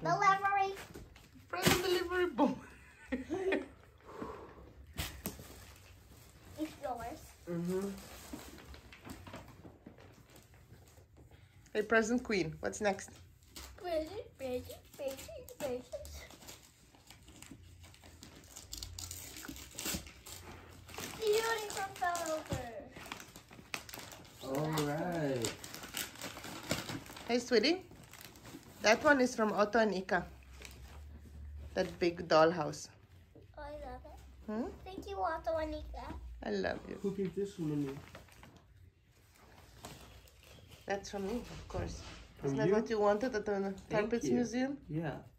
Delivery. Present delivery boy. It's yours. Hey, present queen. What's next? Present. The unicorn fell over. Alright. Hey, sweetie. That one is from Otto and Ika. That big dollhouse. Oh, I love it. Hmm? Thank you, Otto and Ika. I love you. Who gave this one to me? That's from me, of course. From Isn't that you? what you wanted at the Thank Carpets you. Museum? Yeah.